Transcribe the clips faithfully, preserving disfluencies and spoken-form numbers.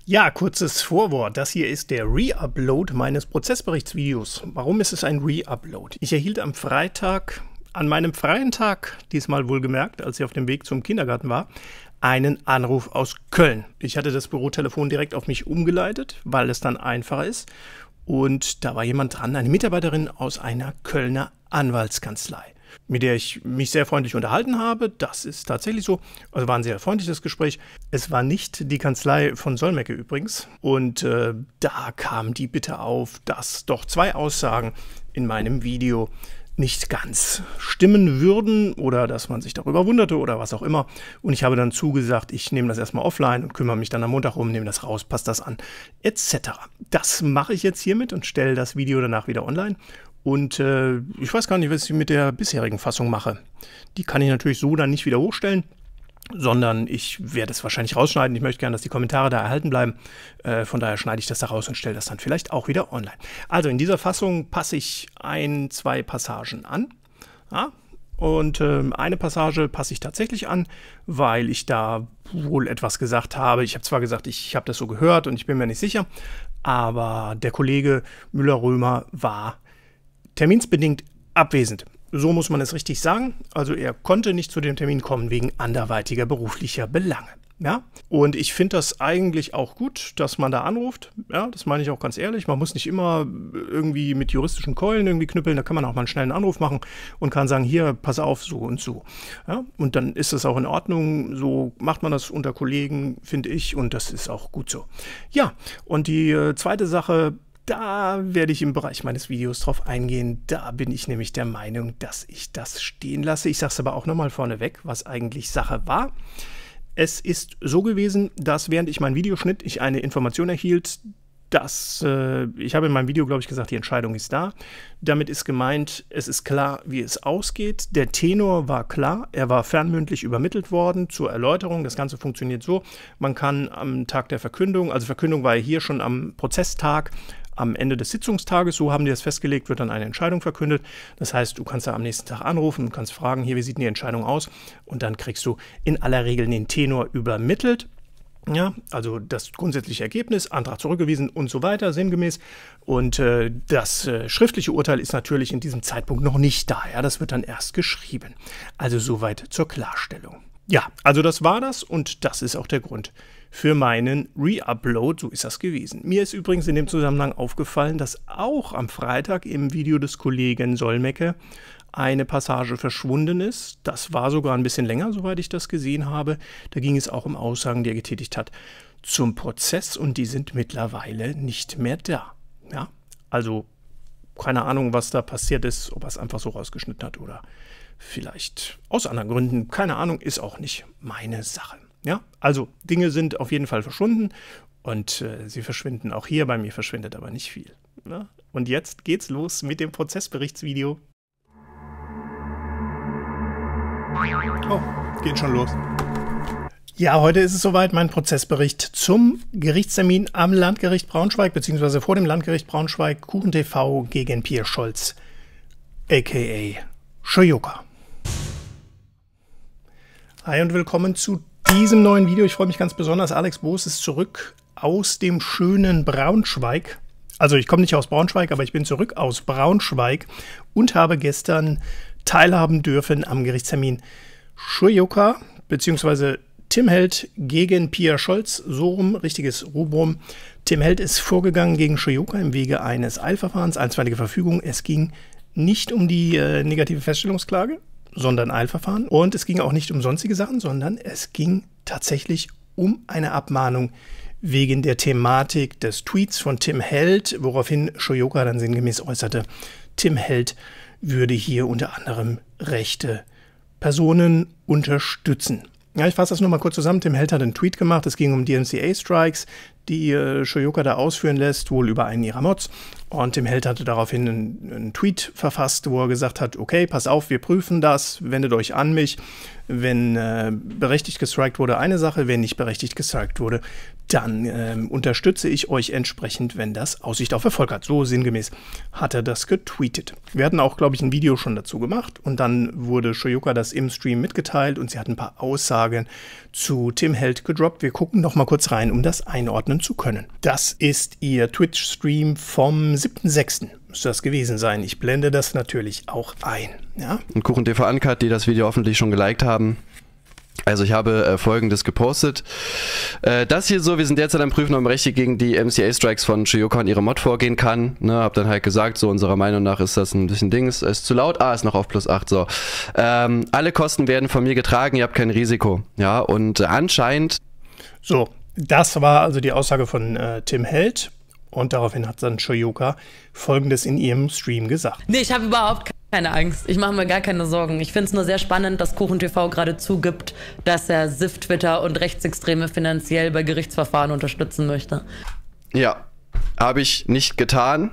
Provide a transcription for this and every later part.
Ja, kurzes Vorwort. Das hier ist der Re-Upload meines Prozessberichtsvideos. Warum ist es ein Re-Upload? Ich erhielt am Freitag, an meinem freien Tag, diesmal wohlgemerkt, als ich auf dem Weg zum Kindergarten war, einen Anruf aus Köln. Ich hatte das Bürotelefon direkt auf mich umgeleitet, weil es dann einfacher ist. Und da war jemand dran, eine Mitarbeiterin aus einer Kölner Anwaltskanzlei, mit der ich mich sehr freundlich unterhalten habe. Das ist tatsächlich so. Also war ein sehr freundliches Gespräch. Es war nicht die Kanzlei von Solmecke übrigens. Und äh, da kam die Bitte auf, dass doch zwei Aussagen in meinem Video nicht ganz stimmen würden oder dass man sich darüber wunderte oder was auch immer. Und ich habe dann zugesagt, ich nehme das erstmal offline und kümmere mich dann am Montag um, nehme das raus, passe das an, et cetera. Das mache ich jetzt hiermit und stelle das Video danach wieder online. Und äh, ich weiß gar nicht, was ich mit der bisherigen Fassung mache. Die kann ich natürlich so dann nicht wieder hochstellen, sondern ich werde es wahrscheinlich rausschneiden. Ich möchte gerne, dass die Kommentare da erhalten bleiben. Äh, von daher schneide ich das da raus und stelle das dann vielleicht auch wieder online. Also in dieser Fassung passe ich ein, zwei Passagen an. Ja? Und äh, eine Passage passe ich tatsächlich an, weil ich da wohl etwas gesagt habe. Ich habe zwar gesagt, ich, ich habe das so gehört und ich bin mir nicht sicher, aber der Kollege Müller-Römer war terminsbedingt abwesend. So muss man es richtig sagen. Also er konnte nicht zu dem Termin kommen wegen anderweitiger beruflicher Belange. Ja? Und ich finde das eigentlich auch gut, dass man da anruft. Ja, das meine ich auch ganz ehrlich. Man muss nicht immer irgendwie mit juristischen Keulen irgendwie knüppeln. Da kann man auch mal einen schnellen Anruf machen und kann sagen, hier, pass auf, so und so. Ja? Und dann ist das auch in Ordnung. So macht man das unter Kollegen, finde ich. Und das ist auch gut so. Ja, und die äh, zweite Sache, da werde ich im Bereich meines Videos drauf eingehen. Da bin ich nämlich der Meinung, dass ich das stehen lasse. Ich sage es aber auch nochmal vorneweg, was eigentlich Sache war. Es ist so gewesen, dass während ich mein Video schnitt, ich eine Information erhielt, dass, äh, ich habe in meinem Video, glaube ich, gesagt, die Entscheidung ist da. Damit ist gemeint, es ist klar, wie es ausgeht. Der Tenor war klar, er war fernmündlich übermittelt worden zur Erläuterung. Das Ganze funktioniert so, man kann am Tag der Verkündung, also Verkündung war ja hier schon am Prozesstag, am Ende des Sitzungstages, so haben die das festgelegt, wird dann eine Entscheidung verkündet. Das heißt, du kannst da am nächsten Tag anrufen und kannst fragen, hier, wie sieht denn die Entscheidung aus? Und dann kriegst du in aller Regel den Tenor übermittelt. Ja, also das grundsätzliche Ergebnis, Antrag zurückgewiesen und so weiter, sinngemäß. Und äh, das äh, schriftliche Urteil ist natürlich in diesem Zeitpunkt noch nicht da. Ja, das wird dann erst geschrieben. Also soweit zur Klarstellung. Ja, also das war das und das ist auch der Grund für meinen Re-Upload, so ist das gewesen. Mir ist übrigens in dem Zusammenhang aufgefallen, dass auch am Freitag im Video des Kollegen Solmecke eine Passage verschwunden ist. Das war sogar ein bisschen länger, soweit ich das gesehen habe. Da ging es auch um Aussagen, die er getätigt hat zum Prozess und die sind mittlerweile nicht mehr da. Ja, also keine Ahnung, was da passiert ist, ob er es einfach so rausgeschnitten hat oder vielleicht aus anderen Gründen. Keine Ahnung, ist auch nicht meine Sache. Ja, also Dinge sind auf jeden Fall verschwunden und äh, sie verschwinden auch hier. Bei mir verschwindet aber nicht viel. Ja? Und jetzt geht's los mit dem Prozessberichtsvideo. Oh, geht schon los. Ja, heute ist es soweit, mein Prozessbericht zum Gerichtstermin am Landgericht Braunschweig, beziehungsweise vor dem Landgericht Braunschweig, KuchenTV gegen Pierre Scholz, aka Shoyoka. Hi und willkommen zu diesem neuen Video. Ich freue mich ganz besonders. Alex Boos ist zurück aus dem schönen Braunschweig. Also ich komme nicht aus Braunschweig, aber ich bin zurück aus Braunschweig und habe gestern teilhaben dürfen am Gerichtstermin Shoyoka bzw. Tim Held gegen Pierre Scholz, so rum, richtiges Rubrum. Tim Held ist vorgegangen gegen Shoyoka im Wege eines Eilverfahrens, einstweilige Verfügung. Es ging nicht um die äh, negative Feststellungsklage, sondern Eilverfahren. Und es ging auch nicht um sonstige Sachen, sondern es ging tatsächlich um eine Abmahnung wegen der Thematik des Tweets von Tim Held, woraufhin Shoyoka dann sinngemäß äußerte, Tim Held würde hier unter anderem rechte Personen unterstützen. Ja, ich fasse das nur mal kurz zusammen. Tim Held hat einen Tweet gemacht, es ging um D M C A-Strikes, die äh, Shoyoka da ausführen lässt, wohl über einen ihrer Mods. Und Tim Held hatte daraufhin einen, einen Tweet verfasst, wo er gesagt hat, okay, pass auf, wir prüfen das, wendet euch an mich. Wenn äh, berechtigt gestrikt wurde, eine Sache, wenn nicht berechtigt gestrikt wurde, dann äh, unterstütze ich euch entsprechend, wenn das Aussicht auf Erfolg hat. So sinngemäß hat er das getweetet. Wir hatten auch, glaube ich, ein Video schon dazu gemacht und dann wurde Shoyuka das im Stream mitgeteilt und sie hat ein paar Aussagen zu Tim Held gedroppt. Wir gucken noch mal kurz rein, um das einordnen zu können. Das ist ihr Twitch-Stream vom siebten sechsten Müsste das gewesen sein. Ich blende das natürlich auch ein. Ja? Und KuchenTV Uncut, die das Video hoffentlich schon geliked haben. Also ich habe äh, Folgendes gepostet. Äh, das hier so, wir sind derzeit am Prüfen, ob man richtig gegen die M C A-Strikes von Shoyuka und ihre Mod vorgehen kann. Ne, hab dann halt gesagt, so unserer Meinung nach ist das ein bisschen Dings, ist zu laut. Ah, ist noch auf plus acht, so. Ähm, alle Kosten werden von mir getragen, ihr habt kein Risiko. Ja, und äh, anscheinend... So, das war also die Aussage von äh, Tim Held. Und daraufhin hat dann Shoyuka Folgendes in ihrem Stream gesagt. Nee, ich habe überhaupt keine Angst. Ich mache mir gar keine Sorgen. Ich finde es nur sehr spannend, dass KuchenTV gerade zugibt, dass er S I F, Twitter und Rechtsextreme finanziell bei Gerichtsverfahren unterstützen möchte. Ja, habe ich nicht getan.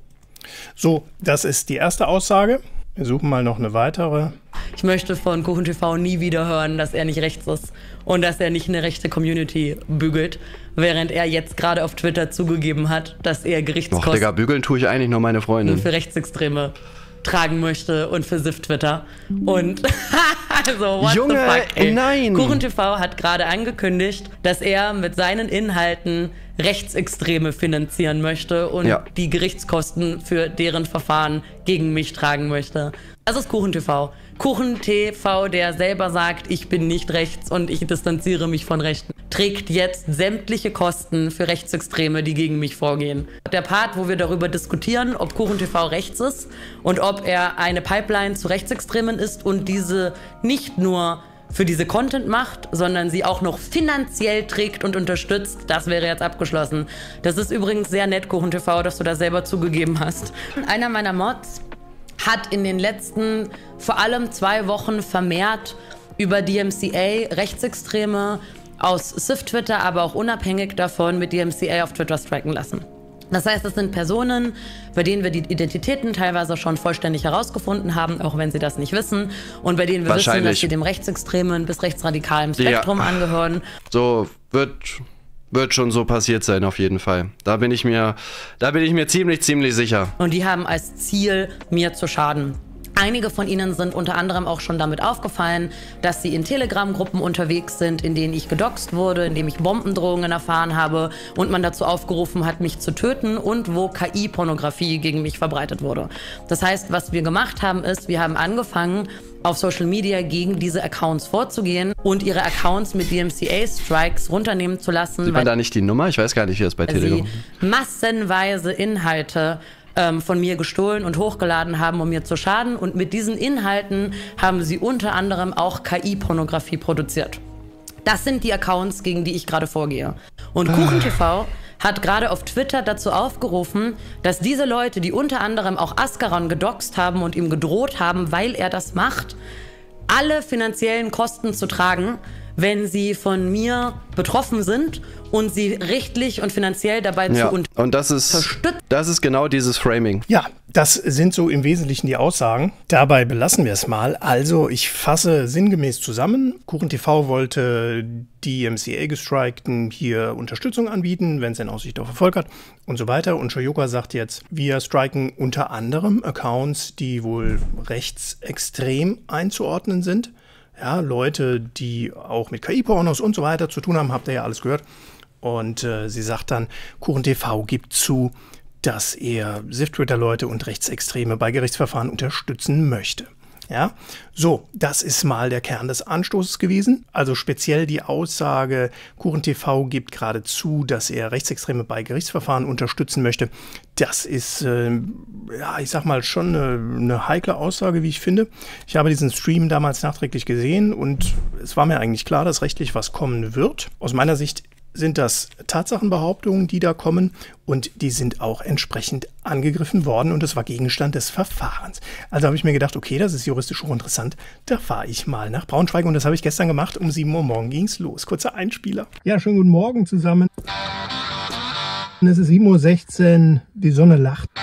So, das ist die erste Aussage. Wir suchen mal noch eine weitere. Ich möchte von KuchenTV nie wieder hören, dass er nicht rechts ist und dass er nicht eine rechte Community bügelt, während er jetzt gerade auf Twitter zugegeben hat, dass er Gerichtskosten Doch, Digga, bügeln tue ich eigentlich nur meine Freundin. für Rechtsextreme tragen möchte und für S I F Twitter. Und also, what Junge, the fuck, ey. Nein! KuchenTV hat gerade angekündigt, dass er mit seinen Inhalten Rechtsextreme finanzieren möchte und ja. die Gerichtskosten für deren Verfahren gegen mich tragen möchte. Das ist KuchenTV. KuchenTV, der selber sagt, ich bin nicht rechts und ich distanziere mich von Rechten, trägt jetzt sämtliche Kosten für Rechtsextreme, die gegen mich vorgehen. Der Part, wo wir darüber diskutieren, ob KuchenTV rechts ist und ob er eine Pipeline zu Rechtsextremen ist und diese nicht nur für diese Content macht, sondern sie auch noch finanziell trägt und unterstützt, das wäre jetzt abgeschlossen. Das ist übrigens sehr nett, KuchenTV, dass du das selber zugegeben hast. Einer meiner Mods hat in den letzten vor allem zwei Wochen vermehrt über D M C A Rechtsextreme aus S I F Twitter, aber auch unabhängig davon mit D M C A auf Twitter striken lassen. Das heißt, es sind Personen, bei denen wir die Identitäten teilweise schon vollständig herausgefunden haben, auch wenn sie das nicht wissen. Und bei denen wir wissen, dass sie dem rechtsextremen bis rechtsradikalen Spektrum ja. angehören. So wird, wird schon so passiert sein, auf jeden Fall. Da bin ich mir, da bin ich mir ziemlich, ziemlich sicher. Und die haben als Ziel, mir zu schaden. Einige von ihnen sind unter anderem auch schon damit aufgefallen, dass sie in Telegram-Gruppen unterwegs sind, in denen ich gedoxt wurde, in denen ich Bombendrohungen erfahren habe und man dazu aufgerufen hat, mich zu töten und wo K I-Pornografie gegen mich verbreitet wurde. Das heißt, was wir gemacht haben, ist, wir haben angefangen, auf Social Media gegen diese Accounts vorzugehen und ihre Accounts mit D M C A-Strikes runternehmen zu lassen. Sieht man da nicht die Nummer? Ich weiß gar nicht, wie das bei Telegram ist. Sie massenweise Inhalte von mir gestohlen und hochgeladen haben, um mir zu schaden. Und mit diesen Inhalten haben sie unter anderem auch K I-Pornografie produziert. Das sind die Accounts, gegen die ich gerade vorgehe. Und KuchenTV hat gerade auf Twitter dazu aufgerufen, dass diese Leute, die unter anderem auch Ascaron gedoxt haben und ihm gedroht haben, weil er das macht, alle finanziellen Kosten zu tragen, wenn sie von mir betroffen sind und sie rechtlich und finanziell dabei ja, zu unterstützen. Und das ist, das ist genau dieses Framing. Ja, das sind so im Wesentlichen die Aussagen. Dabei belassen wir es mal. Also ich fasse sinngemäß zusammen. KuchenTV wollte die M C A-Gestrikten hier Unterstützung anbieten, wenn es in Aussicht auf Erfolg hat und so weiter. Und Shoyuka sagt jetzt, wir striken unter anderem Accounts, die wohl rechtsextrem einzuordnen sind. Ja, Leute, die auch mit K I-Pornos und so weiter zu tun haben, habt ihr ja alles gehört. Und äh, sie sagt dann, KuchenTV gibt zu, dass er S I F-Twitter-Leute und Rechtsextreme bei Gerichtsverfahren unterstützen möchte. Ja, so, das ist mal der Kern des Anstoßes gewesen. Also speziell die Aussage, KuchenTV gibt gerade zu, dass er Rechtsextreme bei Gerichtsverfahren unterstützen möchte. Das ist, äh, ja, ich sag mal, schon eine, eine heikle Aussage, wie ich finde. Ich habe diesen Stream damals nachträglich gesehen und es war mir eigentlich klar, dass rechtlich was kommen wird. Aus meiner Sicht sind das Tatsachenbehauptungen, die da kommen und die sind auch entsprechend angegriffen worden und das war Gegenstand des Verfahrens. Also habe ich mir gedacht, okay, das ist juristisch hochinteressant, da fahre ich mal nach Braunschweig und das habe ich gestern gemacht, um sieben Uhr morgens ging es los. Kurzer Einspieler. Ja, schönen guten Morgen zusammen. Es ist sieben Uhr sechzehn, die Sonne lacht.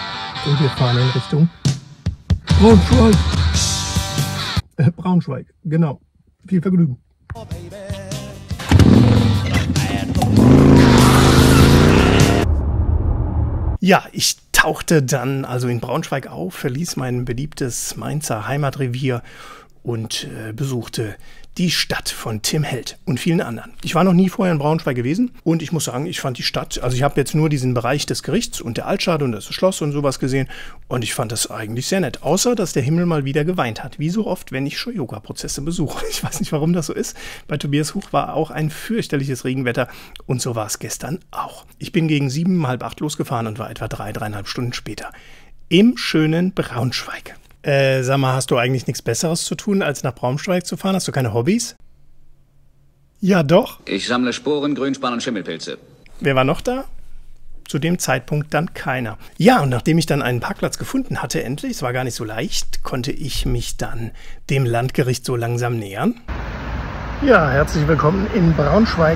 Und wir fahren in Richtung Braunschweig. Äh, Braunschweig, genau. Viel Vergnügen. Ja, ich tauchte dann also in Braunschweig auf, verließ mein beliebtes Mainzer Heimatrevier und äh, besuchte die Stadt von Tim Held und vielen anderen. Ich war noch nie vorher in Braunschweig gewesen und ich muss sagen, ich fand die Stadt, also ich habe jetzt nur diesen Bereich des Gerichts und der Altstadt und das Schloss und sowas gesehen und ich fand das eigentlich sehr nett, außer dass der Himmel mal wieder geweint hat, wie so oft, wenn ich Shoyoka-Prozesse besuche. Ich weiß nicht, warum das so ist. Bei Tobias Huch war auch ein fürchterliches Regenwetter und so war es gestern auch. Ich bin gegen sieben, halb acht losgefahren und war etwa drei, dreieinhalb Stunden später im schönen Braunschweig. Äh, sag mal, hast du eigentlich nichts Besseres zu tun, als nach Braunschweig zu fahren? Hast du keine Hobbys? Ja, doch. Ich sammle Sporen, Grünspan und Schimmelpilze. Wer war noch da? Zu dem Zeitpunkt dann keiner. Ja, und nachdem ich dann einen Parkplatz gefunden hatte, endlich, es war gar nicht so leicht, konnte ich mich dann dem Landgericht so langsam nähern. Ja, herzlich willkommen in Braunschweig.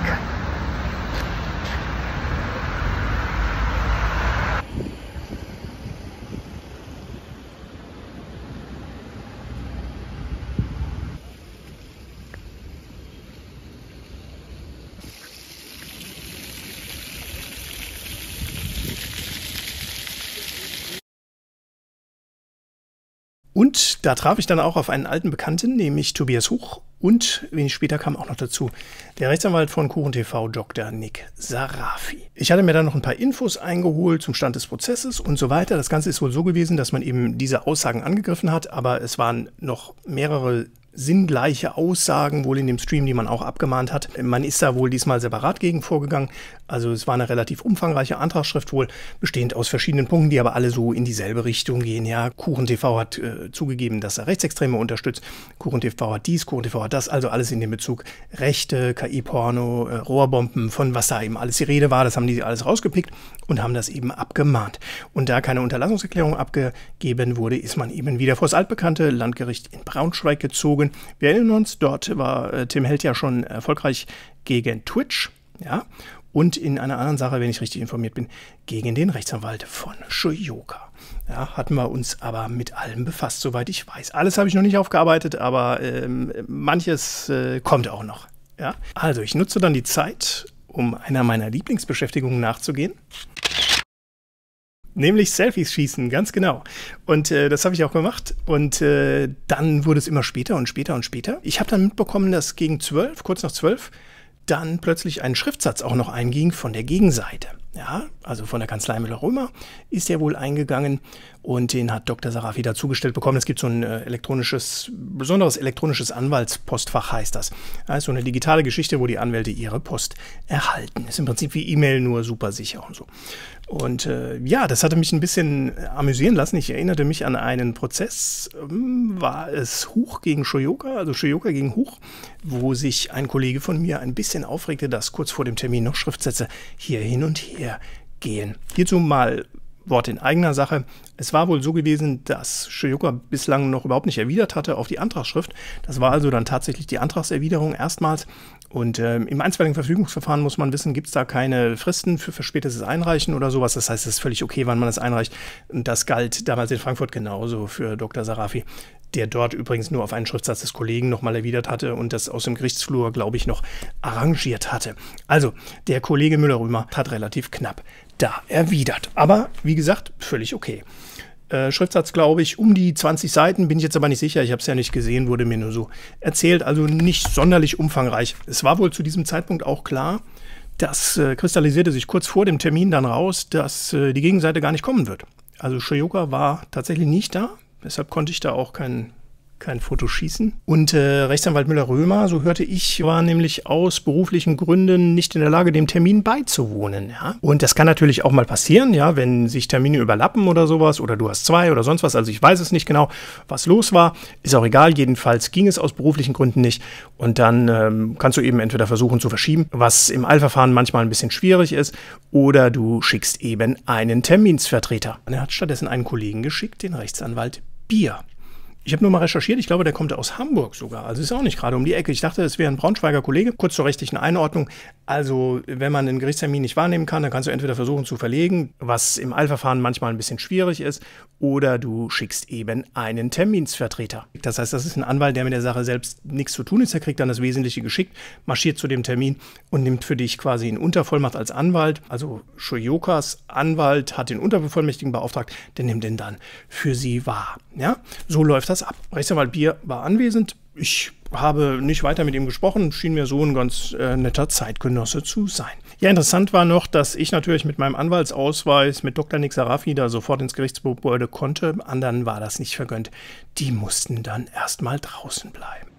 Und da traf ich dann auch auf einen alten Bekannten, nämlich Tobias Huch. Und wenig später kam auch noch dazu der Rechtsanwalt von KuchenTV, Doktor Nick Sarafi. Ich hatte mir dann noch ein paar Infos eingeholt zum Stand des Prozesses und so weiter. Das Ganze ist wohl so gewesen, dass man eben diese Aussagen angegriffen hat, aber es waren noch mehrere sinngleiche Aussagen wohl in dem Stream, die man auch abgemahnt hat. Man ist da wohl diesmal separat gegen vorgegangen. Also es war eine relativ umfangreiche Antragsschrift wohl, bestehend aus verschiedenen Punkten, die aber alle so in dieselbe Richtung gehen. Ja, KuchenTV hat äh, zugegeben, dass er Rechtsextreme unterstützt. KuchenTV hat dies, KuchenTV hat das, also alles in dem Bezug Rechte, K I-Porno, äh, Rohrbomben, von was da eben alles die Rede war. Das haben die alles rausgepickt und haben das eben abgemahnt. Und da keine Unterlassungserklärung abgegeben wurde, ist man eben wieder vor das altbekannte Landgericht in Braunschweig gezogen. Wir erinnern uns, dort war äh, Tim Held ja schon erfolgreich gegen Twitch, ja, und in einer anderen Sache, wenn ich richtig informiert bin, gegen den Rechtsanwalt von Shoyoka. Ja, hatten wir uns aber mit allem befasst, soweit ich weiß. Alles habe ich noch nicht aufgearbeitet, aber ähm, manches äh, kommt auch noch. Ja? Also ich nutze dann die Zeit, um einer meiner Lieblingsbeschäftigungen nachzugehen. Nämlich Selfies schießen, ganz genau. Und äh, das habe ich auch gemacht. Und äh, dann wurde es immer später und später und später. Ich habe dann mitbekommen, dass gegen zwölf, kurz nach zwölf, dann plötzlich ein Schriftsatz auch noch einging von der Gegenseite. Ja, also von der Kanzlei Müller-Römer ist der wohl eingegangen und den hat Doktor Sarafi dazugestellt bekommen. Es gibt so ein äh, elektronisches, besonderes elektronisches Anwaltspostfach, heißt das. Das ist so eine digitale Geschichte, wo die Anwälte ihre Post erhalten. Ist im Prinzip wie E-Mail, nur super sicher und so. Und äh, ja, das hatte mich ein bisschen amüsieren lassen. Ich erinnerte mich an einen Prozess, ähm, war es Huch gegen Shoyoka, also Shoyoka gegen Huch, wo sich ein Kollege von mir ein bisschen aufregte, dass kurz vor dem Termin noch Schriftsätze hier hin und her gehen. Hierzu mal Wort in eigener Sache. Es war wohl so gewesen, dass Shoyoka bislang noch überhaupt nicht erwidert hatte auf die Antragsschrift. Das war also dann tatsächlich die Antragserwiderung erstmals. Und äh, im einstweiligen Verfügungsverfahren muss man wissen, gibt es da keine Fristen für verspätetes Einreichen oder sowas. Das heißt, es ist völlig okay, wann man das einreicht. Und das galt damals in Frankfurt genauso für Doktor Sarafi, der dort übrigens nur auf einen Schriftsatz des Kollegen nochmal erwidert hatte und das aus dem Gerichtsflur, glaube ich, noch arrangiert hatte. Also, der Kollege Müller-Römer hat relativ knapp da erwidert. Aber, wie gesagt, völlig okay. Äh, Schriftsatz, glaube ich, um die zwanzig Seiten, bin ich jetzt aber nicht sicher, ich habe es ja nicht gesehen, wurde mir nur so erzählt, also nicht sonderlich umfangreich. Es war wohl zu diesem Zeitpunkt auch klar, das äh, kristallisierte sich kurz vor dem Termin dann raus, dass äh, die Gegenseite gar nicht kommen wird. Also Shoyoka war tatsächlich nicht da, deshalb konnte ich da auch kein, kein Foto schießen. Und äh, Rechtsanwalt Müller-Römer, so hörte ich, war nämlich aus beruflichen Gründen nicht in der Lage, dem Termin beizuwohnen. Ja? Und das kann natürlich auch mal passieren, ja, wenn sich Termine überlappen oder sowas, oder du hast zwei oder sonst was. Also ich weiß es nicht genau, was los war. Ist auch egal, jedenfalls ging es aus beruflichen Gründen nicht. Und dann ähm, kannst du eben entweder versuchen zu verschieben, was im Eilverfahren manchmal ein bisschen schwierig ist, oder du schickst eben einen Terminsvertreter. Er hat stattdessen einen Kollegen geschickt, den Rechtsanwalt Bier. Ich habe nur mal recherchiert, ich glaube, der kommt aus Hamburg sogar. Also ist auch nicht gerade um die Ecke. Ich dachte, es wäre ein Braunschweiger Kollege. Kurz zur rechtlichen Einordnung. Also, wenn man einen Gerichtstermin nicht wahrnehmen kann, dann kannst du entweder versuchen zu verlegen, was im Eilverfahren manchmal ein bisschen schwierig ist, oder du schickst eben einen Terminsvertreter. Das heißt, das ist ein Anwalt, der mit der Sache selbst nichts zu tun ist. Der kriegt dann das Wesentliche geschickt, marschiert zu dem Termin und nimmt für dich quasi in Untervollmacht als Anwalt. Also Shoyokas Anwalt hat den Unterbevollmächtigten beauftragt, der nimmt den dann für sie wahr. Ja, so läuft das ab. Rechtsanwalt Bier war anwesend. Ich habe nicht weiter mit ihm gesprochen, schien mir so ein ganz äh, netter Zeitgenosse zu sein. Ja, interessant war noch, dass ich natürlich mit meinem Anwaltsausweis mit Doktor Nick Sarafi da sofort ins Gerichtsgebäude konnte. Anderen war das nicht vergönnt. Die mussten dann erstmal draußen bleiben.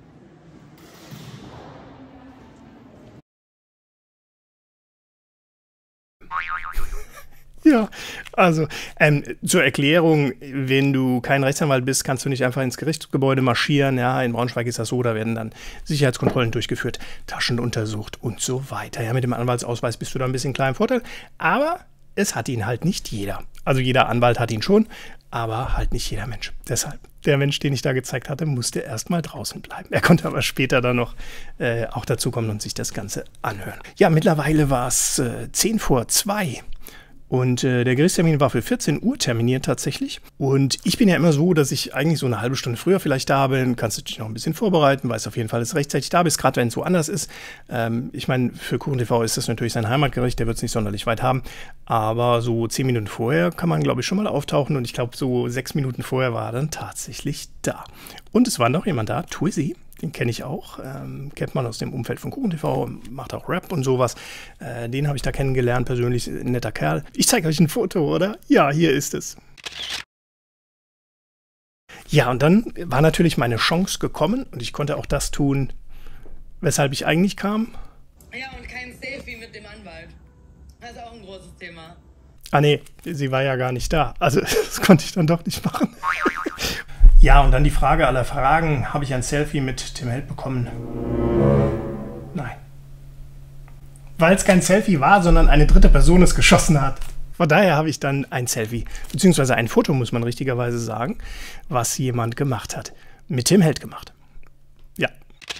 Ja, also ähm, zur Erklärung, wenn du kein Rechtsanwalt bist, kannst du nicht einfach ins Gerichtsgebäude marschieren. Ja, in Braunschweig ist das so, da werden dann Sicherheitskontrollen durchgeführt, Taschen untersucht und so weiter. Ja, mit dem Anwaltsausweis bist du da ein bisschen klar im Vorteil, aber es hat ihn halt nicht jeder. Also jeder Anwalt hat ihn schon, aber halt nicht jeder Mensch. Deshalb, der Mensch, den ich da gezeigt hatte, musste erstmal draußen bleiben. Er konnte aber später dann noch äh, auch dazukommen und sich das Ganze anhören. Ja, mittlerweile war es äh, zehn vor zwei. Und äh, der Gerichtstermin war für vierzehn Uhr terminiert tatsächlich. Und ich bin ja immer so, dass ich eigentlich so eine halbe Stunde früher vielleicht da bin. Kannst du dich noch ein bisschen vorbereiten, weißt auf jeden Fall, dass du rechtzeitig da bist, gerade wenn es so anders ist. Ähm, ich meine, für KuchenTV ist das natürlich sein Heimatgericht, der wird es nicht sonderlich weit haben. Aber so zehn Minuten vorher kann man, glaube ich, schon mal auftauchen. Und ich glaube, so sechs Minuten vorher war er dann tatsächlich da. Und es war noch jemand da, Twizzy. Den kenne ich auch, ähm, kennt man aus dem Umfeld von KuchenTV, macht auch Rap und sowas. Äh, den habe ich da kennengelernt, persönlich ein netter Kerl. Ich zeige euch ein Foto, oder? Ja, hier ist es. Ja, und dann war natürlich meine Chance gekommen und ich konnte auch das tun, weshalb ich eigentlich kam. Ja, und kein Selfie mit dem Anwalt. Das ist auch ein großes Thema. Ah nee, sie war ja gar nicht da. Also das konnte ich dann doch nicht machen. Ja, und dann die Frage aller Fragen. Habe ich ein Selfie mit Tim Held bekommen? Nein. Weil es kein Selfie war, sondern eine dritte Person es geschossen hat. Von daher habe ich dann ein Selfie, beziehungsweise ein Foto, muss man richtigerweise sagen, was jemand gemacht hat. Mit Tim Held gemacht. Ja.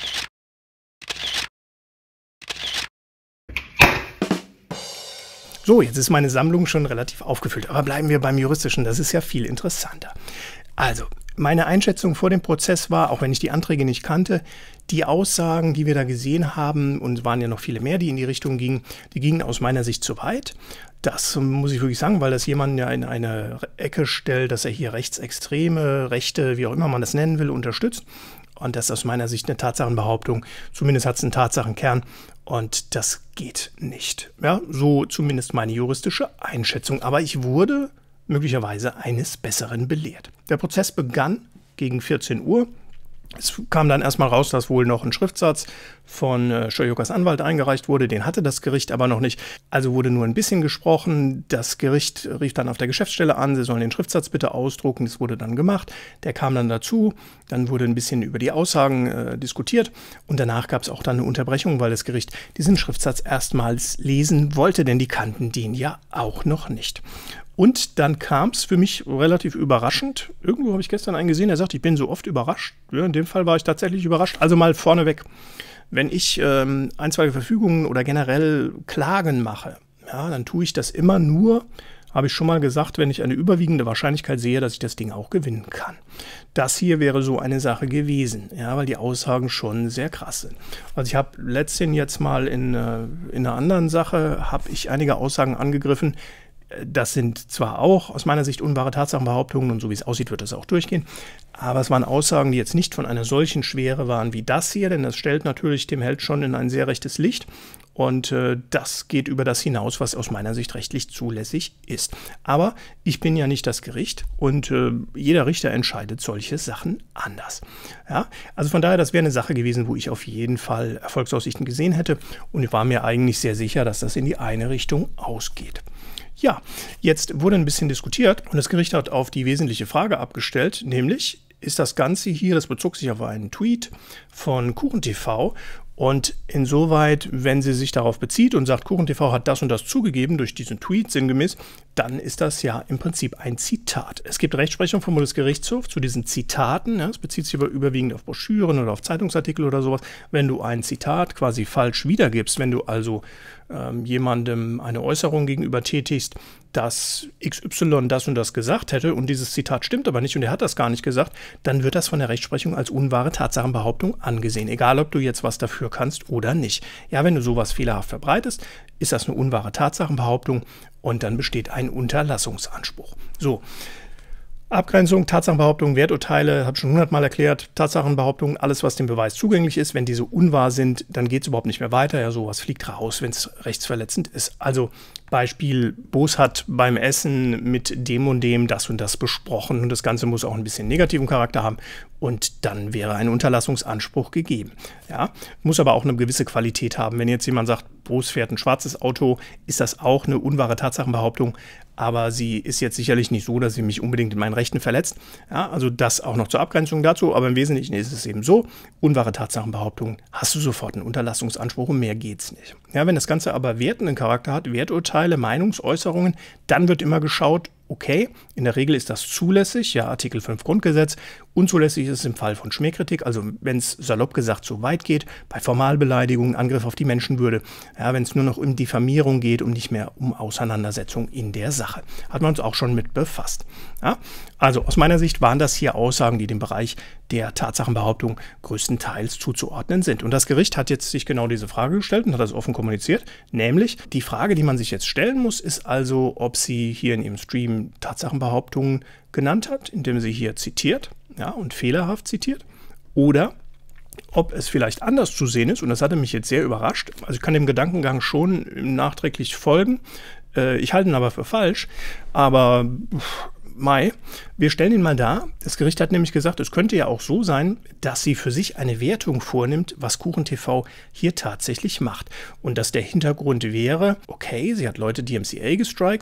So, jetzt ist meine Sammlung schon relativ aufgefüllt. Aber bleiben wir beim Juristischen, das ist ja viel interessanter. Also, meine Einschätzung vor dem Prozess war, auch wenn ich die Anträge nicht kannte, die Aussagen, die wir da gesehen haben, und es waren ja noch viele mehr, die in die Richtung gingen, die gingen aus meiner Sicht zu weit. Das muss ich wirklich sagen, weil das jemanden ja in eine Ecke stellt, dass er hier Rechtsextreme, Rechte, wie auch immer man das nennen will, unterstützt. Und das ist aus meiner Sicht eine Tatsachenbehauptung. Zumindest hat es einen Tatsachenkern. Und das geht nicht. Ja, so zumindest meine juristische Einschätzung. Aber ich wurde möglicherweise eines Besseren belehrt. Der Prozess begann gegen vierzehn Uhr. Es kam dann erstmal raus, dass wohl noch ein Schriftsatz von äh, Shoyokas Anwalt eingereicht wurde. Den hatte das Gericht aber noch nicht. Also wurde nur ein bisschen gesprochen. Das Gericht rief dann auf der Geschäftsstelle an, sie sollen den Schriftsatz bitte ausdrucken. Das wurde dann gemacht. Der kam dann dazu. Dann wurde ein bisschen über die Aussagen äh, diskutiert. Und danach gab es auch dann eine Unterbrechung, weil das Gericht diesen Schriftsatz erstmals lesen wollte, denn die kannten den ja auch noch nicht. Und dann kam es für mich relativ überraschend. Irgendwo habe ich gestern einen gesehen, der sagt, ich bin so oft überrascht. Ja, in dem Fall war ich tatsächlich überrascht. Also mal vorneweg, wenn ich ähm, einstweilige Verfügungen oder generell Klagen mache, ja, dann tue ich das immer nur, habe ich schon mal gesagt, wenn ich eine überwiegende Wahrscheinlichkeit sehe, dass ich das Ding auch gewinnen kann. Das hier wäre so eine Sache gewesen, ja, weil die Aussagen schon sehr krass sind. Also ich habe letztens jetzt mal in, äh, in einer anderen Sache, habe ich einige Aussagen angegriffen. Das sind zwar auch aus meiner Sicht unwahre Tatsachenbehauptungen und so wie es aussieht, wird das auch durchgehen. Aber es waren Aussagen, die jetzt nicht von einer solchen Schwere waren wie das hier, denn das stellt natürlich dem Held schon in ein sehr rechtes Licht. Und äh, das geht über das hinaus, was aus meiner Sicht rechtlich zulässig ist. Aber ich bin ja nicht das Gericht und äh, jeder Richter entscheidet solche Sachen anders. Ja? Also von daher, das wäre eine Sache gewesen, wo ich auf jeden Fall Erfolgsaussichten gesehen hätte. Und ich war mir eigentlich sehr sicher, dass das in die eine Richtung ausgeht. Ja, jetzt wurde ein bisschen diskutiert und das Gericht hat auf die wesentliche Frage abgestellt, nämlich ist das Ganze hier, das bezog sich auf einen Tweet von KuchenTV und insoweit, wenn sie sich darauf bezieht und sagt, KuchenTV hat das und das zugegeben durch diesen Tweet sinngemäß, dann ist das ja im Prinzip ein Zitat. Es gibt Rechtsprechung vom Bundesgerichtshof zu diesen Zitaten. Ja, es bezieht sich aber überwiegend auf Broschüren oder auf Zeitungsartikel oder sowas. Wenn du ein Zitat quasi falsch wiedergibst, wenn du also ähm, jemandem eine Äußerung gegenüber tätigst, dass X Y das und das gesagt hätte und dieses Zitat stimmt aber nicht und er hat das gar nicht gesagt, dann wird das von der Rechtsprechung als unwahre Tatsachenbehauptung angesehen, egal ob du jetzt was dafür kannst oder nicht. Ja, wenn du sowas fehlerhaft verbreitest, ist das eine unwahre Tatsachenbehauptung und dann besteht ein Unterlassungsanspruch. So. Abgrenzung, Tatsachenbehauptung, Werturteile, habe ich schon hundertmal erklärt, Tatsachenbehauptung, alles, was dem Beweis zugänglich ist. Wenn diese unwahr sind, dann geht es überhaupt nicht mehr weiter. Ja, sowas fliegt raus, wenn es rechtsverletzend ist. Also Beispiel, Boos hat beim Essen mit dem und dem das und das besprochen und das Ganze muss auch ein bisschen negativen Charakter haben und dann wäre ein Unterlassungsanspruch gegeben. Ja, muss aber auch eine gewisse Qualität haben. Wenn jetzt jemand sagt, Boos fährt ein schwarzes Auto, ist das auch eine unwahre Tatsachenbehauptung, aber sie ist jetzt sicherlich nicht so, dass sie mich unbedingt in meinen Rechten verletzt. Ja, also das auch noch zur Abgrenzung dazu, aber im Wesentlichen ist es eben so, unwahre Tatsachenbehauptung, hast du sofort einen Unterlassungsanspruch und mehr geht's nicht. Ja, wenn das Ganze aber wertenden Charakter hat, Werturteile, Meinungsäußerungen, dann wird immer geschaut, okay, in der Regel ist das zulässig, ja, Artikel fünf Grundgesetz. Unzulässig ist es im Fall von Schmähkritik, also wenn es salopp gesagt so weit geht, bei Formalbeleidigungen, Angriff auf die Menschenwürde, ja, wenn es nur noch um Diffamierung geht, um nicht mehr um Auseinandersetzung in der Sache. Hat man uns auch schon mit befasst. Ja? Also aus meiner Sicht waren das hier Aussagen, die dem Bereich der Tatsachenbehauptung größtenteils zuzuordnen sind. Und das Gericht hat jetzt sich genau diese Frage gestellt und hat das offen kommuniziert, nämlich die Frage, die man sich jetzt stellen muss, ist also, ob sie hier in ihrem Stream Tatsachenbehauptungen genannt hat, indem sie hier zitiert, ja, und fehlerhaft zitiert, oder ob es vielleicht anders zu sehen ist, und das hatte mich jetzt sehr überrascht, also ich kann dem Gedankengang schon nachträglich folgen, äh, ich halte ihn aber für falsch, aber pff, Mai, wir stellen ihn mal dar. Das Gericht hat nämlich gesagt, es könnte ja auch so sein, dass sie für sich eine Wertung vornimmt, was KuchenTV hier tatsächlich macht. Und dass der Hintergrund wäre, okay, sie hat Leute D M C A gestrikt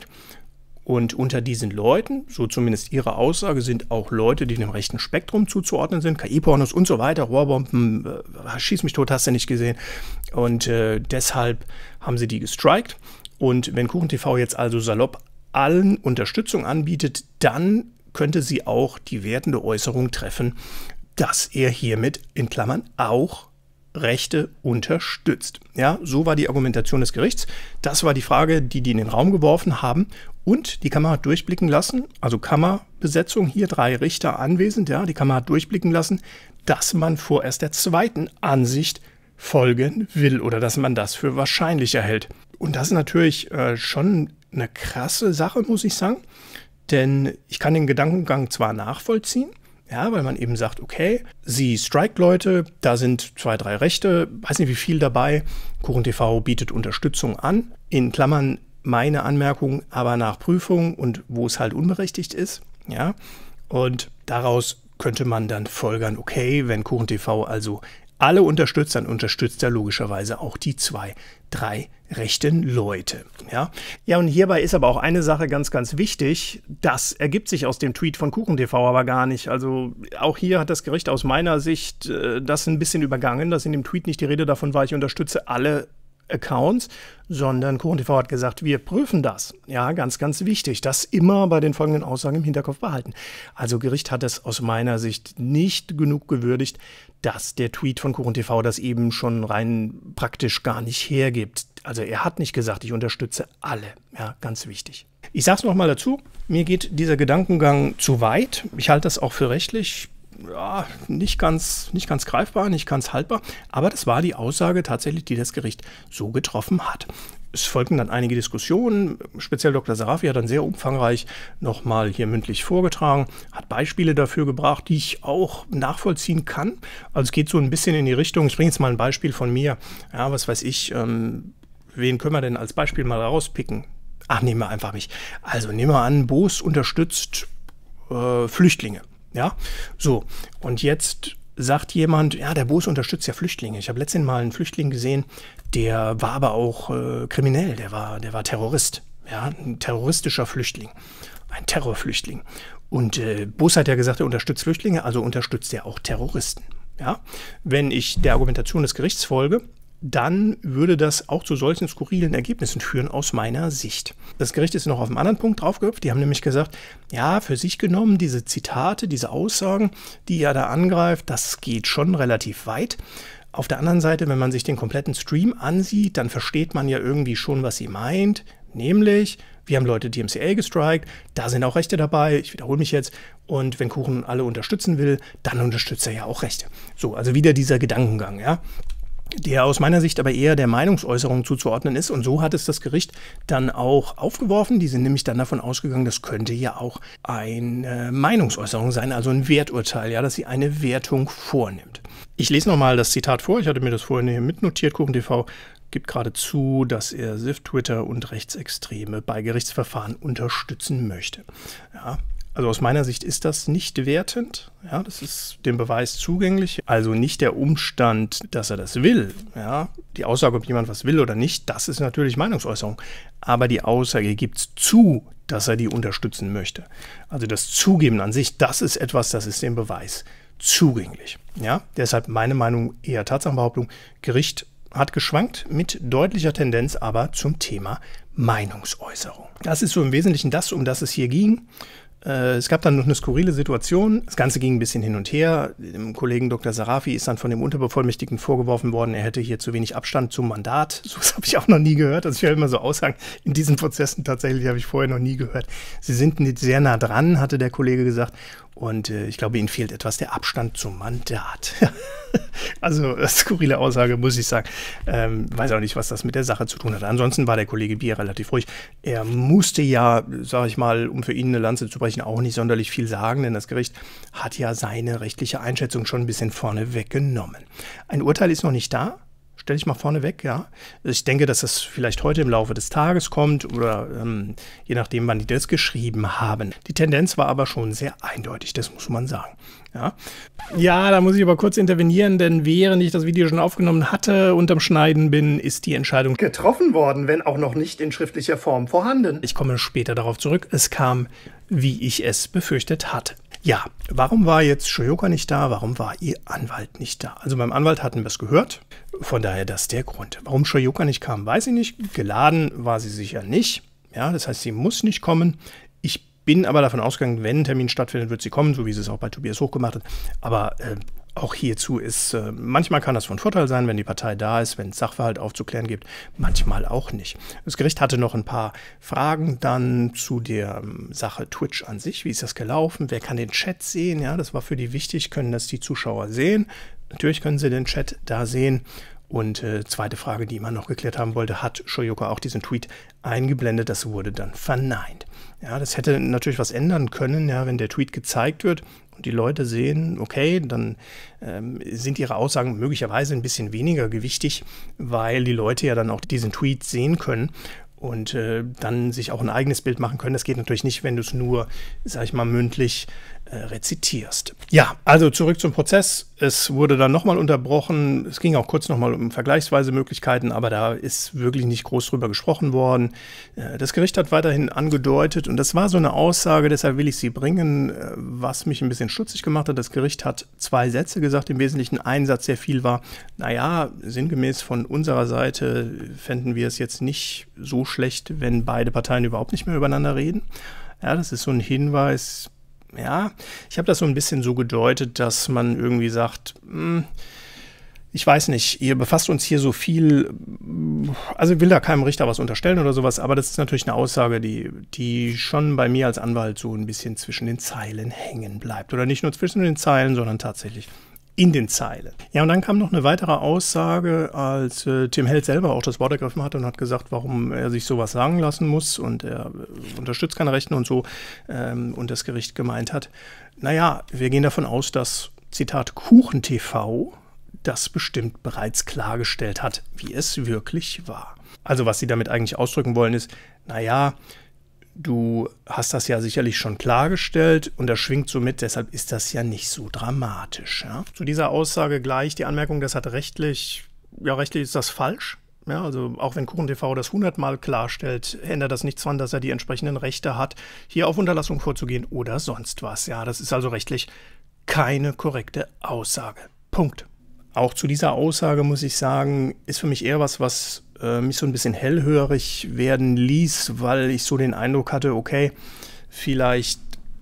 und unter diesen Leuten, so zumindest ihre Aussage, sind auch Leute, die dem rechten Spektrum zuzuordnen sind, K I-Pornos und so weiter, Rohrbomben, äh, schieß mich tot, hast du nicht gesehen. Und äh, deshalb haben sie die gestrikt. Und wenn KuchenTV jetzt also salopp allen Unterstützung anbietet, dann könnte sie auch die wertende Äußerung treffen, dass er hiermit in Klammern auch Rechte unterstützt. Ja, so war die Argumentation des Gerichts. Das war die Frage, die die in den Raum geworfen haben. Und die Kammer hat durchblicken lassen, also Kammerbesetzung, hier drei Richter anwesend, ja, die Kammer hat durchblicken lassen, dass man vorerst der zweiten Ansicht folgen will oder dass man das für wahrscheinlicher hält. Und das ist natürlich äh, schon eine krasse Sache, muss ich sagen, denn ich kann den Gedankengang zwar nachvollziehen, ja, weil man eben sagt, okay, sie strikt Leute, da sind zwei, drei Rechte, weiß nicht wie viel dabei, KuchenTV bietet Unterstützung an, in Klammern meine Anmerkung, aber nach Prüfung und wo es halt unberechtigt ist, ja, und daraus könnte man dann folgern, okay, wenn KuchenTV also alle unterstützt, dann unterstützt er logischerweise auch die zwei, drei rechten Leute. Ja? Ja, und hierbei ist aber auch eine Sache ganz, ganz wichtig. Das ergibt sich aus dem Tweet von KuchenTV aber gar nicht. Also auch hier hat das Gericht aus meiner Sicht äh, das ein bisschen übergangen, dass in dem Tweet nicht die Rede davon war, ich unterstütze alle Accounts, sondern KuchenTV hat gesagt, wir prüfen das. Ja, ganz, ganz wichtig. Das immer bei den folgenden Aussagen im Hinterkopf behalten. Also Gericht hat es aus meiner Sicht nicht genug gewürdigt, dass der Tweet von KuchenTV das eben schon rein praktisch gar nicht hergibt. Also er hat nicht gesagt, ich unterstütze alle. Ja, ganz wichtig. Ich sage es nochmal dazu, mir geht dieser Gedankengang zu weit. Ich halte das auch für rechtlich ja, nicht ganz, nicht ganz greifbar, nicht ganz haltbar, aber das war die Aussage tatsächlich, die das Gericht so getroffen hat. Es folgten dann einige Diskussionen, speziell Doktor Sarafi hat dann sehr umfangreich nochmal hier mündlich vorgetragen, hat Beispiele dafür gebracht, die ich auch nachvollziehen kann. Also es geht so ein bisschen in die Richtung, ich bringe jetzt mal ein Beispiel von mir, ja, was weiß ich, ähm, wen können wir denn als Beispiel mal rauspicken? Ach, nehmen wir einfach mich. Also nehmen wir an, Boos unterstützt äh, Flüchtlinge. Ja, so, und jetzt sagt jemand, ja, der Boos unterstützt ja Flüchtlinge. Ich habe letztens mal einen Flüchtling gesehen, der war aber auch äh, kriminell, der war, der war Terrorist, ja, ein terroristischer Flüchtling, ein Terrorflüchtling. Und äh, Boos hat ja gesagt, er unterstützt Flüchtlinge, also unterstützt er auch Terroristen. Ja, wenn ich der Argumentation des Gerichts folge, dann würde das auch zu solchen skurrilen Ergebnissen führen aus meiner Sicht. Das Gericht ist noch auf einen anderen Punkt draufgehüpft. Die haben nämlich gesagt, ja, für sich genommen, diese Zitate, diese Aussagen, die er da angreift, das geht schon relativ weit. Auf der anderen Seite, wenn man sich den kompletten Stream ansieht, dann versteht man ja irgendwie schon, was sie meint. Nämlich, wir haben Leute D M C A gestrikt, da sind auch Rechte dabei, ich wiederhole mich jetzt. Und wenn Kuchen alle unterstützen will, dann unterstützt er ja auch Rechte. So, also wieder dieser Gedankengang, ja, der aus meiner Sicht aber eher der Meinungsäußerung zuzuordnen ist. Und so hat es das Gericht dann auch aufgeworfen. Die sind nämlich dann davon ausgegangen, das könnte ja auch eine Meinungsäußerung sein, also ein Werturteil, ja, dass sie eine Wertung vornimmt. Ich lese nochmal das Zitat vor. Ich hatte mir das vorhin hier mitnotiert. KuchenTV gibt gerade zu, dass er S I F, Twitter und Rechtsextreme bei Gerichtsverfahren unterstützen möchte. Ja. Also aus meiner Sicht ist das nicht wertend, ja, das ist dem Beweis zugänglich. Also nicht der Umstand, dass er das will. Ja. Die Aussage, ob jemand was will oder nicht, das ist natürlich Meinungsäußerung. Aber die Aussage gibt zu, dass er die unterstützen möchte. Also das Zugeben an sich, das ist etwas, das ist dem Beweis zugänglich. Ja. Deshalb meine Meinung eher Tatsachenbehauptung. Gericht hat geschwankt mit deutlicher Tendenz aber zum Thema Meinungsäußerung. Das ist so im Wesentlichen das, um das es hier ging. Es gab dann noch eine skurrile Situation. Das Ganze ging ein bisschen hin und her. Dem Kollegen Doktor Sarafi ist dann von dem Unterbevollmächtigten vorgeworfen worden, er hätte hier zu wenig Abstand zum Mandat. So was habe ich auch noch nie gehört. Also ich höre immer so Aussagen in diesen Prozessen, tatsächlich habe ich vorher noch nie gehört. Sie sind nicht sehr nah dran, hatte der Kollege gesagt. Und äh, ich glaube, ihnen fehlt etwas der Abstand zum Mandat. Also skurrile Aussage, muss ich sagen. Ähm, weiß auch nicht, was das mit der Sache zu tun hat. Ansonsten war der Kollege Bier relativ ruhig. Er musste ja, sage ich mal, um für ihn eine Lanze zu brechen, auch nicht sonderlich viel sagen, denn das Gericht hat ja seine rechtliche Einschätzung schon ein bisschen vorne weggenommen. Ein Urteil ist noch nicht da. Stelle ich mal vorne weg, ja. Ich denke, dass das vielleicht heute im Laufe des Tages kommt oder ähm, je nachdem, wann die das geschrieben haben. Die Tendenz war aber schon sehr eindeutig, das muss man sagen. Ja, ja, da muss ich aber kurz intervenieren, denn während ich das Video schon aufgenommen hatte, unterm Schneiden bin, ist die Entscheidung getroffen worden, wenn auch noch nicht in schriftlicher Form vorhanden. Ich komme später darauf zurück. Es kam, wie ich es befürchtet hatte. Ja, warum war jetzt Shoyoka nicht da? Warum war ihr Anwalt nicht da? Also beim Anwalt hatten wir es gehört. Von daher das ist der Grund. Warum Shoyoka nicht kam, weiß ich nicht. Geladen war sie sicher nicht. Ja, das heißt, sie muss nicht kommen. Ich bin aber davon ausgegangen, wenn ein Termin stattfindet, wird sie kommen, so wie sie es auch bei Tobias Hoch gemacht hat. Aber äh, auch hierzu ist, äh, manchmal kann das von Vorteil sein, wenn die Partei da ist, wenn es Sachverhalt aufzuklären gibt, manchmal auch nicht. Das Gericht hatte noch ein paar Fragen dann zu der ähm, Sache Twitch an sich. Wie ist das gelaufen? Wer kann den Chat sehen? Ja, das war für die wichtig. Können das die Zuschauer sehen? Natürlich können sie den Chat da sehen. Und äh, zweite Frage, die man noch geklärt haben wollte, hat Shoyoka auch diesen Tweet eingeblendet? Das wurde dann verneint. Ja, das hätte natürlich was ändern können, ja, wenn der Tweet gezeigt wird und die Leute sehen, okay, dann ähm, sind ihre Aussagen möglicherweise ein bisschen weniger gewichtig, weil die Leute ja dann auch diesen Tweet sehen können und äh, dann sich auch ein eigenes Bild machen können. Das geht natürlich nicht, wenn du es nur, sag ich mal, mündlich äh, rezitierst. Ja, also zurück zum Prozess. Es wurde dann nochmal unterbrochen. Es ging auch kurz nochmal um vergleichsweise Möglichkeiten, aber da ist wirklich nicht groß drüber gesprochen worden. Äh, das Gericht hat weiterhin angedeutet, und das war so eine Aussage, deshalb will ich sie bringen, äh, was mich ein bisschen stutzig gemacht hat. Das Gericht hat zwei Sätze gesagt, im Wesentlichen ein Satz, der viel war. Naja, sinngemäß von unserer Seite fänden wir es jetzt nicht so schlecht, wenn beide Parteien überhaupt nicht mehr übereinander reden. Ja, das ist so ein Hinweis. Ja, ich habe das so ein bisschen so gedeutet, dass man irgendwie sagt, mh, ich weiß nicht, ihr befasst uns hier so viel, also ich will da keinem Richter was unterstellen oder sowas, aber das ist natürlich eine Aussage, die, die schon bei mir als Anwalt so ein bisschen zwischen den Zeilen hängen bleibt. Oder nicht nur zwischen den Zeilen, sondern tatsächlich in den Zeilen. Ja, und dann kam noch eine weitere Aussage, als äh, Tim Held selber auch das Wort ergriffen hat und hat gesagt, warum er sich sowas sagen lassen muss und er äh, unterstützt keine Rechten und so, ähm, und das Gericht gemeint hat, naja, wir gehen davon aus, dass, Zitat, KuchenTV das bestimmt bereits klargestellt hat, wie es wirklich war. Also was sie damit eigentlich ausdrücken wollen ist, naja, du hast das ja sicherlich schon klargestellt und das schwingt so mit, deshalb ist das ja nicht so dramatisch. Ja? Zu dieser Aussage gleich die Anmerkung, das hat rechtlich, ja rechtlich ist das falsch. Ja, also auch wenn KuchenTV das hundertmal klarstellt, ändert das nichts daran, dass er die entsprechenden Rechte hat, hier auf Unterlassung vorzugehen oder sonst was. Ja, das ist also rechtlich keine korrekte Aussage. Punkt. auch zu dieser Aussage muss ich sagen, ist für mich eher was, was äh, mich so ein bisschen hellhörig werden ließ, weil ich so den Eindruck hatte, okay, vielleicht,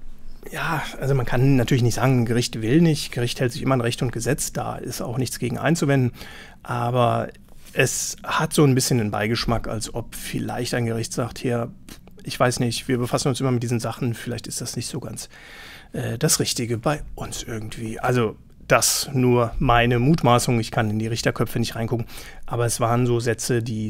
ja, also man kann natürlich nicht sagen, ein Gericht will nicht, Gericht hält sich immer an Recht und Gesetz, da ist auch nichts gegen einzuwenden, aber es hat so ein bisschen den Beigeschmack, als ob vielleicht ein Gericht sagt, hier, ich weiß nicht, wir befassen uns immer mit diesen Sachen, vielleicht ist das nicht so ganz äh, das Richtige bei uns irgendwie. Also das nur meine Mutmaßung, ich kann in die Richterköpfe nicht reingucken, aber es waren so Sätze, die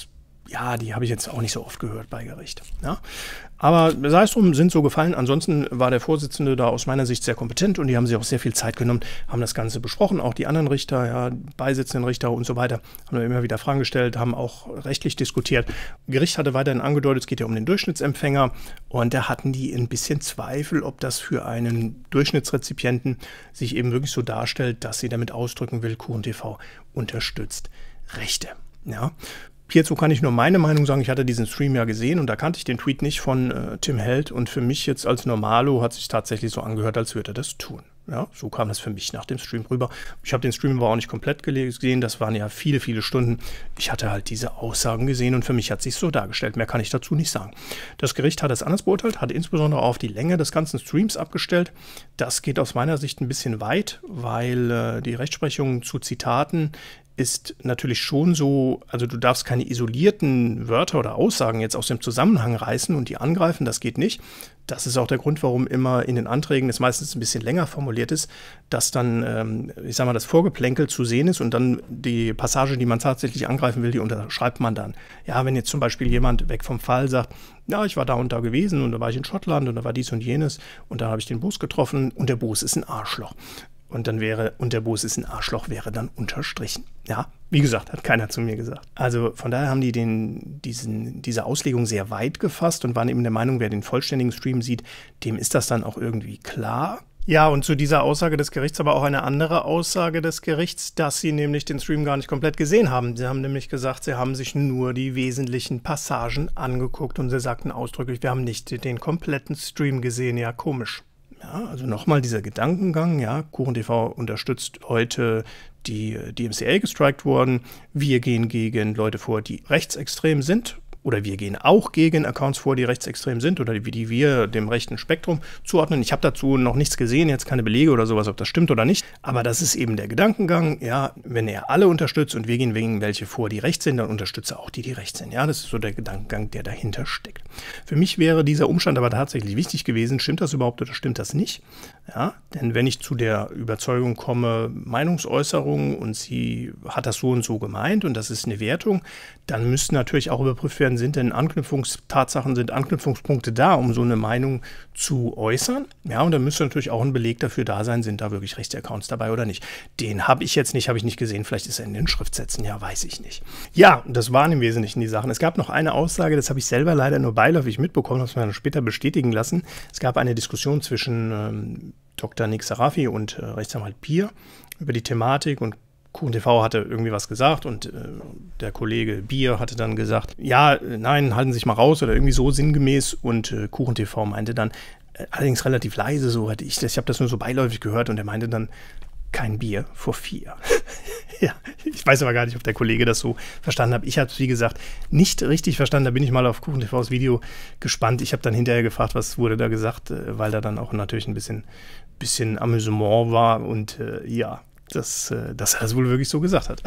ja, die habe ich jetzt auch nicht so oft gehört bei Gericht. Ja? Aber sei es drum, sind so gefallen. Ansonsten war der Vorsitzende da aus meiner Sicht sehr kompetent und die haben sich auch sehr viel Zeit genommen, haben das Ganze besprochen, auch die anderen Richter, ja, beisitzenden Richter und so weiter, haben immer wieder Fragen gestellt, haben auch rechtlich diskutiert. Gericht hatte weiterhin angedeutet, es geht ja um den Durchschnittsempfänger und da hatten die ein bisschen Zweifel, ob das für einen Durchschnittsrezipienten sich eben wirklich so darstellt, dass sie damit ausdrücken will, KuchenTV unterstützt Rechte. Ja. Hierzu kann ich nur meine Meinung sagen, ich hatte diesen Stream ja gesehen und da kannte ich den Tweet nicht von äh, Tim Held und für mich jetzt als Normalo hat sich tatsächlich so angehört, als würde er das tun. Ja, so kam das für mich nach dem Stream rüber. Ich habe den Stream aber auch nicht komplett gesehen, das waren ja viele, viele Stunden. Ich hatte halt diese Aussagen gesehen und für mich hat es sich so dargestellt, mehr kann ich dazu nicht sagen. Das Gericht hat es anders beurteilt, hat insbesondere auf die Länge des ganzen Streams abgestellt. Das geht aus meiner Sicht ein bisschen weit, weil äh, die Rechtsprechung zu Zitaten ist natürlich schon so, also du darfst keine isolierten Wörter oder Aussagen jetzt aus dem Zusammenhang reißen und die angreifen, das geht nicht. Das ist auch der Grund, warum immer in den Anträgen es meistens ein bisschen länger formuliert ist, dass dann, ähm, ich sag mal, das Vorgeplänkel zu sehen ist und dann die Passage, die man tatsächlich angreifen will, die unterschreibt man dann. Ja, wenn jetzt zum Beispiel jemand weg vom Fall sagt, ja, ich war da und da gewesen und da war ich in Schottland und da war dies und jenes und da habe ich den Boos getroffen und der Boos ist ein Arschloch. Und dann wäre, und der Boos ist ein Arschloch, wäre dann unterstrichen. Ja, wie gesagt, hat keiner zu mir gesagt. Also von daher haben die den, diesen, diese Auslegung sehr weit gefasst und waren eben der Meinung, wer den vollständigen Stream sieht, dem ist das dann auch irgendwie klar. Ja, und zu dieser Aussage des Gerichts aber auch eine andere Aussage des Gerichts, dass sie nämlich den Stream gar nicht komplett gesehen haben. Sie haben nämlich gesagt, sie haben sich nur die wesentlichen Passagen angeguckt und sie sagten ausdrücklich, wir haben nicht den kompletten Stream gesehen. Ja, komisch. Ja, also nochmal dieser Gedankengang, ja, KuchenTV unterstützt heute die D M C A gestrikt worden. Wir gehen gegen Leute vor, die rechtsextrem sind. Oder wir gehen auch gegen Accounts vor, die rechtsextrem sind oder die, die wir dem rechten Spektrum zuordnen. Ich habe dazu noch nichts gesehen, jetzt keine Belege oder sowas, ob das stimmt oder nicht. Aber das ist eben der Gedankengang, ja, wenn er alle unterstützt und wir gehen wegen welche vor, die rechts sind, dann unterstütze auch die, die rechts sind. Ja, das ist so der Gedankengang, der dahinter steckt. Für mich wäre dieser Umstand aber tatsächlich wichtig gewesen. Stimmt das überhaupt oder stimmt das nicht? Ja, denn wenn ich zu der Überzeugung komme, Meinungsäußerung und sie hat das so und so gemeint und das ist eine Wertung, dann müsste natürlich auch überprüft werden, sind denn Anknüpfungstatsachen, sind Anknüpfungspunkte da, um so eine Meinung zu äußern? Ja, und dann müsste natürlich auch ein Beleg dafür da sein, sind da wirklich rechte Accounts dabei oder nicht. Den habe ich jetzt nicht, habe ich nicht gesehen, vielleicht ist er in den Schriftsätzen, ja, weiß ich nicht. Ja, das waren im Wesentlichen die Sachen. Es gab noch eine Aussage, das habe ich selber leider nur beiläufig mitbekommen, das habe ich mir später bestätigen lassen. Es gab eine Diskussion zwischen ähm, Doktor Nick Sarafi und äh, Rechtsanwalt Bier über die Thematik und KuchenTV hatte irgendwie was gesagt und äh, der Kollege Bier hatte dann gesagt, ja, nein, halten Sie sich mal raus oder irgendwie so sinngemäß und äh, KuchenTV meinte dann, äh, allerdings relativ leise, so hatte ich das, ich habe das nur so beiläufig gehört und er meinte dann, kein Bier vor vier. Ja, ich weiß aber gar nicht, ob der Kollege das so verstanden hat. Ich habe es, wie gesagt, nicht richtig verstanden. Da bin ich mal auf KuchenTVs Video gespannt. Ich habe dann hinterher gefragt, was wurde da gesagt, weil da dann auch natürlich ein bisschen, bisschen Amüsement war. Und äh, ja, das, äh, dass er es wohl wirklich so gesagt hat.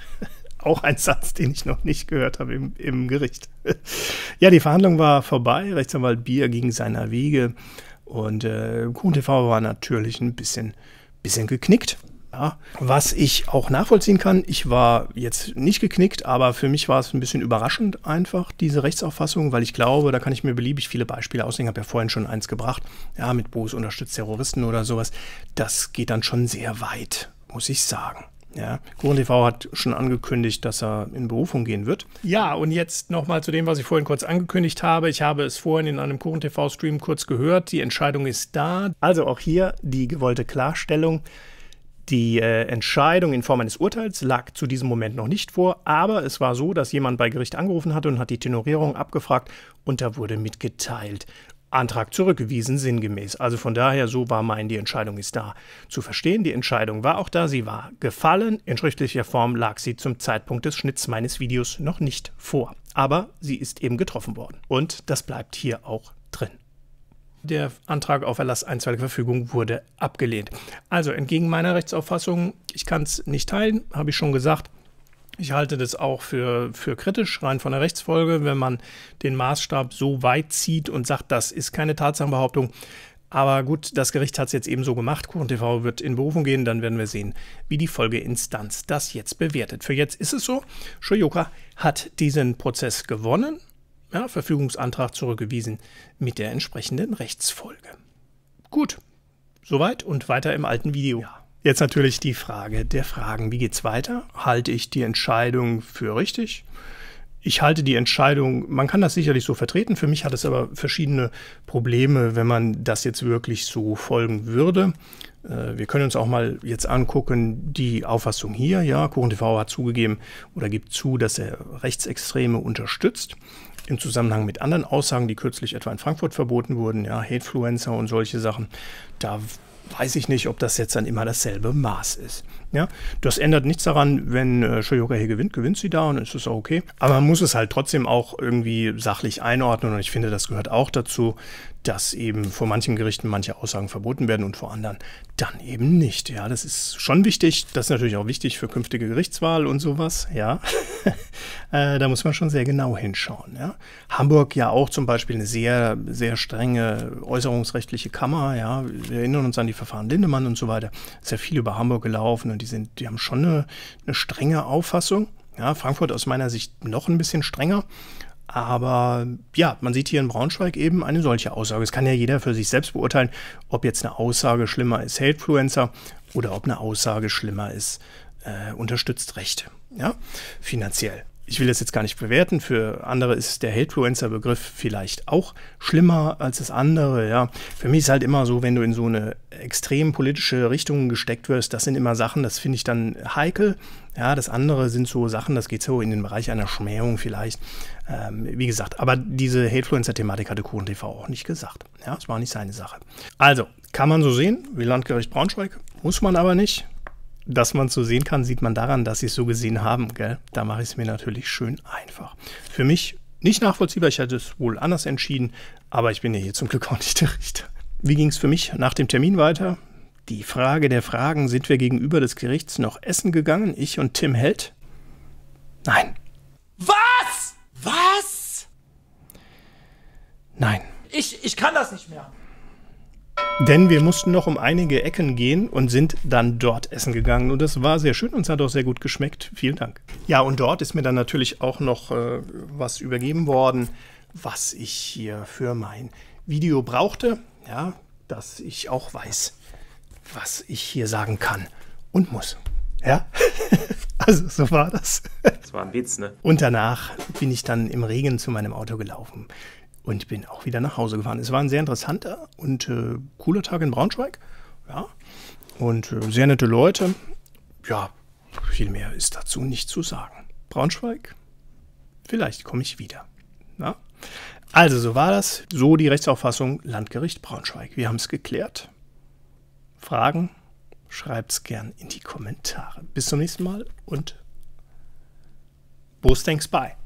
Auch ein Satz, den ich noch nicht gehört habe im, im Gericht. Ja, die Verhandlung war vorbei. Rechtsanwalt Bier ging seiner Wege. Und äh, KuchenTV war natürlich ein bisschen... bisschen geknickt. Ja, was ich auch nachvollziehen kann, ich war jetzt nicht geknickt, aber für mich war es ein bisschen überraschend einfach, diese Rechtsauffassung, weil ich glaube, da kann ich mir beliebig viele Beispiele auslegen, habe ja vorhin schon eins gebracht, ja, mit Boos unterstützt Terroristen oder sowas, das geht dann schon sehr weit, muss ich sagen. Ja, KuchenTV hat schon angekündigt, dass er in Berufung gehen wird. Ja, und jetzt nochmal zu dem, was ich vorhin kurz angekündigt habe. Ich habe es vorhin in einem KuchenTV-Stream kurz gehört. Die Entscheidung ist da. Also auch hier die gewollte Klarstellung. Die äh, Entscheidung in Form eines Urteils lag zu diesem Moment noch nicht vor, aber es war so, dass jemand bei Gericht angerufen hatte und hat die Tenorierung abgefragt und da wurde mitgeteilt, Antrag zurückgewiesen, sinngemäß. Also von daher, so war mein, die Entscheidung ist da zu verstehen. Die Entscheidung war auch da, sie war gefallen. In schriftlicher Form lag sie zum Zeitpunkt des Schnitts meines Videos noch nicht vor. Aber sie ist eben getroffen worden. Und das bleibt hier auch drin. Der Antrag auf Erlass einstweiliger Verfügung wurde abgelehnt. Also entgegen meiner Rechtsauffassung, ich kann es nicht teilen, habe ich schon gesagt. Ich halte das auch für, für kritisch, rein von der Rechtsfolge, wenn man den Maßstab so weit zieht und sagt, das ist keine Tatsachenbehauptung. Aber gut, das Gericht hat es jetzt eben so gemacht. KuchenTV wird in Berufung gehen, dann werden wir sehen, wie die Folgeinstanz das jetzt bewertet. Für jetzt ist es so, Shoyoka hat diesen Prozess gewonnen, ja, Verfügungsantrag zurückgewiesen mit der entsprechenden Rechtsfolge. Gut, soweit und weiter im alten Video. Ja. Jetzt natürlich die Frage der Fragen. Wie geht's weiter? Halte ich die Entscheidung für richtig? Ich halte die Entscheidung, man kann das sicherlich so vertreten, für mich hat es aber verschiedene Probleme, wenn man das jetzt wirklich so folgen würde. Äh, wir können uns auch mal jetzt angucken, die Auffassung hier. Ja, KuchenTV hat zugegeben oder gibt zu, dass er Rechtsextreme unterstützt. Im Zusammenhang mit anderen Aussagen, die kürzlich etwa in Frankfurt verboten wurden, ja, Hatefluencer und solche Sachen, da weiß ich nicht, ob das jetzt dann immer dasselbe Maß ist. Ja, das ändert nichts daran, wenn äh, Shoyoka hier gewinnt, gewinnt sie da und ist es auch okay. Aber man muss es halt trotzdem auch irgendwie sachlich einordnen und ich finde, das gehört auch dazu, dass eben vor manchen Gerichten manche Aussagen verboten werden und vor anderen dann eben nicht. Ja, das ist schon wichtig. Das ist natürlich auch wichtig für künftige Gerichtswahl und sowas. Ja, äh, da muss man schon sehr genau hinschauen. Ja, Hamburg ja auch zum Beispiel eine sehr, sehr strenge äußerungsrechtliche Kammer. Ja, wir erinnern uns an die Verfahren Lindemann und so weiter. Ist ja viel über Hamburg gelaufen und die sind, die haben schon eine, eine strenge Auffassung. Ja, Frankfurt aus meiner Sicht noch ein bisschen strenger. Aber ja, man sieht hier in Braunschweig eben eine solche Aussage. Es kann ja jeder für sich selbst beurteilen, ob jetzt eine Aussage schlimmer ist, Hatefluencer, oder ob eine Aussage schlimmer ist, äh, unterstützt Rechte, ja, finanziell. Ich will das jetzt gar nicht bewerten. Für andere ist der Hatefluencer-Begriff vielleicht auch schlimmer als das andere. Ja. Für mich ist halt immer so, wenn du in so eine extrem politische Richtung gesteckt wirst, das sind immer Sachen, das finde ich dann heikel. Ja, das andere sind so Sachen, das geht so in den Bereich einer Schmähung vielleicht. Ähm, wie gesagt, aber diese Hatefluencer-Thematik hatte KuchenTV auch nicht gesagt. Ja, es war nicht seine Sache. Also, kann man so sehen, wie Landgericht Braunschweig, muss man aber nicht. Dass man es so sehen kann, sieht man daran, dass sie es so gesehen haben. Gell? Da mache ich es mir natürlich schön einfach. Für mich nicht nachvollziehbar, ich hätte es wohl anders entschieden, aber ich bin ja hier zum Glück auch nicht der Richter. Wie ging es für mich nach dem Termin weiter? Die Frage der Fragen, sind wir gegenüber des Gerichts noch essen gegangen, ich und Tim Held? Nein. Was? Was? Nein. Ich, ich kann das nicht mehr. Denn wir mussten noch um einige Ecken gehen und sind dann dort essen gegangen. Und das war sehr schön und es hat auch sehr gut geschmeckt. Vielen Dank. Ja, und dort ist mir dann natürlich auch noch äh, was übergeben worden, was ich hier für mein Video brauchte. Ja, dass ich auch weiß, was ich hier sagen kann und muss. Ja, also so war das. Das war ein Witz, ne? Und danach bin ich dann im Regen zu meinem Auto gelaufen. Und bin auch wieder nach Hause gefahren. Es war ein sehr interessanter und äh, cooler Tag in Braunschweig. Ja. Und äh, sehr nette Leute. Ja, viel mehr ist dazu nicht zu sagen. Braunschweig, vielleicht komme ich wieder. Ja. Also, so war das. So die Rechtsauffassung Landgericht Braunschweig. Wir haben es geklärt. Fragen? Schreibt's gern in die Kommentare. Bis zum nächsten Mal und Boos, thanks, bye.